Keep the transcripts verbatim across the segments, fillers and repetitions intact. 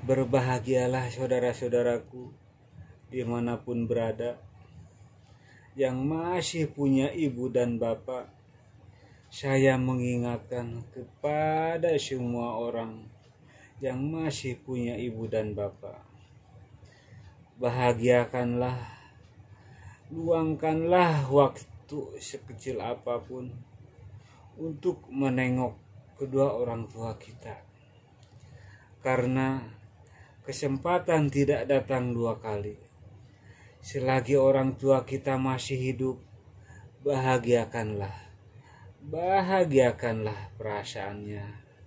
Berbahagialah saudara-saudaraku dimanapun berada yang masih punya ibu dan bapak. Saya mengingatkan kepada semua orang yang masih punya ibu dan bapak, bahagiakanlah, luangkanlah waktu sekecil apapun untuk menengok kedua orang tua kita, karena kesempatan tidak datang dua kali. Selagi orang tua kita masih hidup, bahagiakanlah, bahagiakanlah perasaannya,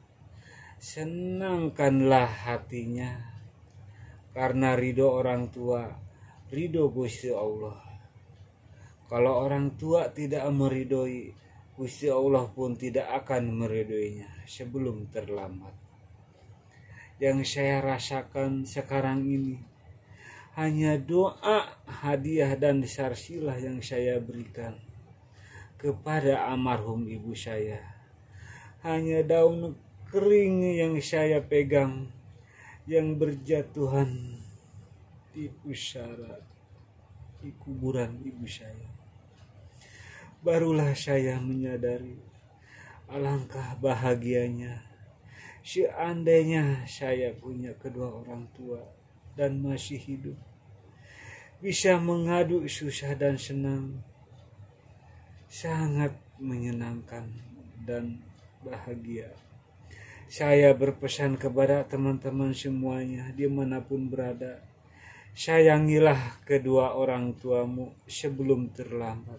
senangkanlah hatinya, karena ridho orang tua, ridho Gusti Allah. Kalau orang tua tidak meridhoi, Gusti Allah pun tidak akan meridhoinya sebelum terlambat. Yang saya rasakan sekarang ini hanya doa, hadiah dan sarsilah yang saya berikan kepada almarhum ibu saya. Hanya daun kering yang saya pegang yang berjatuhan di pusara, di kuburan ibu saya. Barulah saya menyadari alangkah bahagianya seandainya saya punya kedua orang tua dan masih hidup, bisa mengadu susah dan senang. Sangat menyenangkan dan bahagia. Saya berpesan kepada teman-teman semuanya dimanapun berada, sayangilah kedua orang tuamu sebelum terlambat.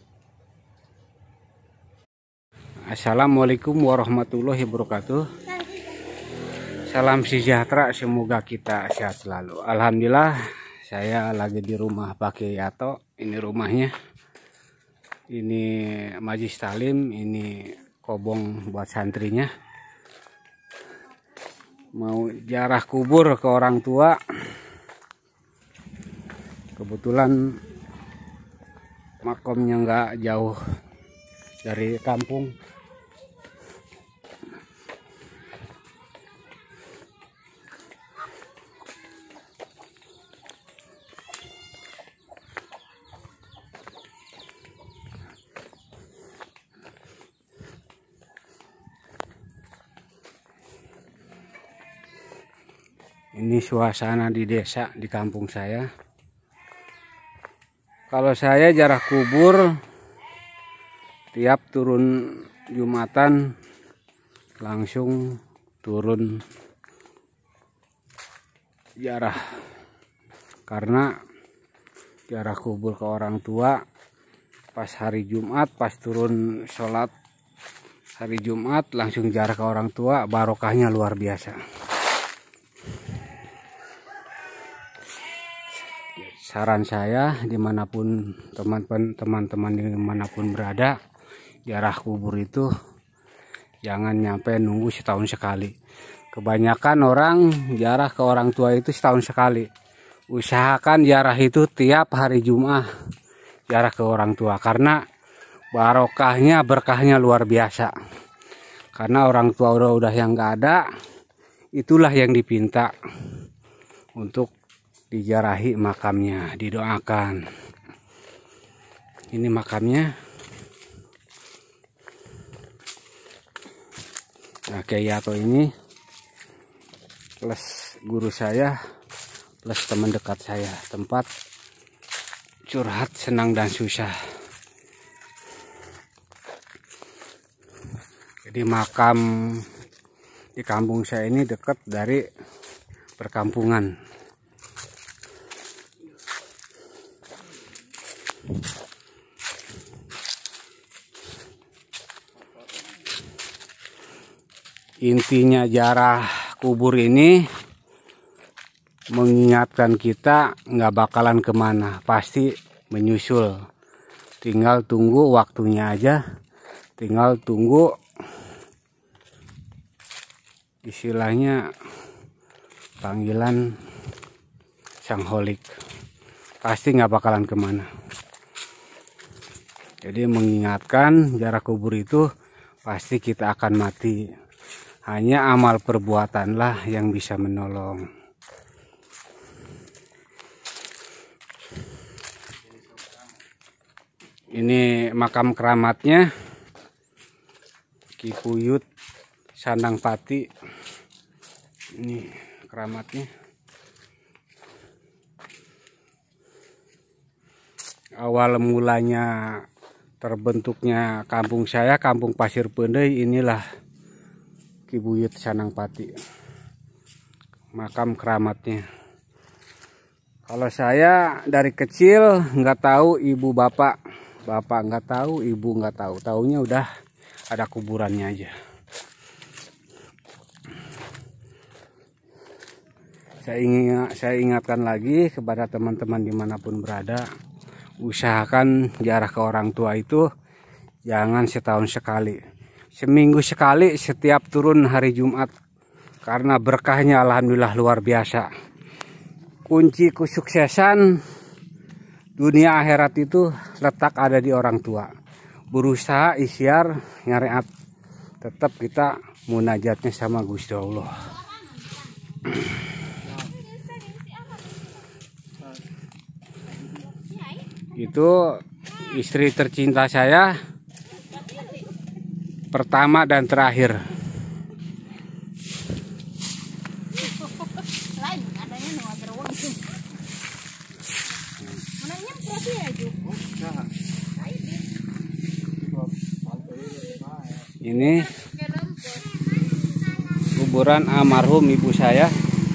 Assalamualaikum warahmatullahi wabarakatuh. Salam sejahtera, semoga kita sehat selalu. Alhamdulillah, saya lagi di rumah Pak Kiai Yato. Ini rumahnya. Ini majlis talim, ini kobong buat santrinya. Mau ziarah kubur ke orang tua. Kebetulan makamnya nggak jauh dari kampung. Ini suasana di desa, di kampung saya. Kalau saya ziarah kubur tiap turun Jumatan langsung turun ziarah, karena ziarah kubur ke orang tua pas hari Jumat, pas turun sholat hari Jumat langsung ziarah ke orang tua, barokahnya luar biasa. Saran saya, dimanapun teman-teman dimanapun berada, ziarah kubur itu jangan nyampe nunggu setahun sekali. Kebanyakan orang ziarah ke orang tua itu setahun sekali. Usahakan ziarah itu tiap hari Jumat, ziarah ke orang tua, karena barokahnya, berkahnya luar biasa. Karena orang tua udah udah yang nggak ada, itulah yang dipinta untuk dijarahi makamnya, didoakan. Ini makamnya. Nah, Kiai Yato ini plus guru saya, plus teman dekat saya, tempat curhat senang dan susah. Jadi makam di kampung saya ini dekat dari perkampungan. Intinya ziarah kubur ini mengingatkan kita nggak bakalan kemana, pasti menyusul. Tinggal tunggu waktunya aja, tinggal tunggu istilahnya panggilan sang holik. Pasti nggak bakalan kemana. Jadi mengingatkan ziarah kubur itu pasti kita akan mati. Hanya amal perbuatanlah yang bisa menolong. Ini makam keramatnya Ki Puyut Sandang Pati. Ini keramatnya. Awal mulanya terbentuknya kampung saya, Kampung Pasir Pendai, inilah Ki Puyut Sandang Pati, makam keramatnya. Kalau saya dari kecil nggak tahu ibu bapak, bapak nggak tahu, ibu nggak tahu, taunya udah ada kuburannya aja. Saya ingin saya ingatkan lagi kepada teman-teman dimanapun berada, usahakan ziarah ke orang tua itu jangan setahun sekali, seminggu sekali setiap turun hari Jumat, karena berkahnya alhamdulillah luar biasa. Kunci kesuksesan dunia akhirat itu letak ada di orang tua. Berusaha ikhtiar nyareat, tetap kita munajatnya sama Gusti Allah. Itu istri tercinta saya pertama dan terakhir. Ini kuburan almarhum ibu saya.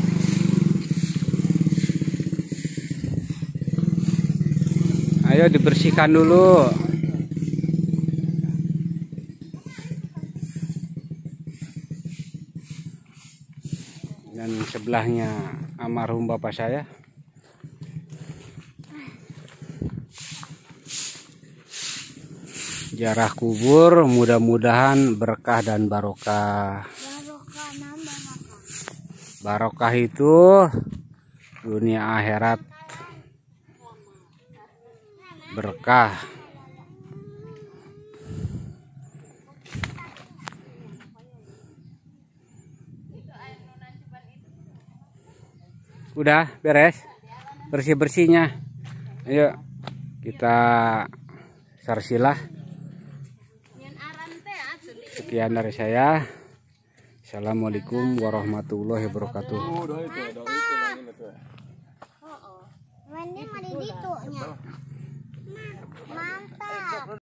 Ayo dibersihkan dulu. Dan sebelahnya almarhum bapak saya. Ziarah kubur mudah-mudahan berkah dan barokah. Barokah itu dunia akhirat berkah. Udah beres bersih-bersihnya. Ayo kita sarsilah. Sekian dari saya. Assalamualaikum warahmatullahi wabarakatuh.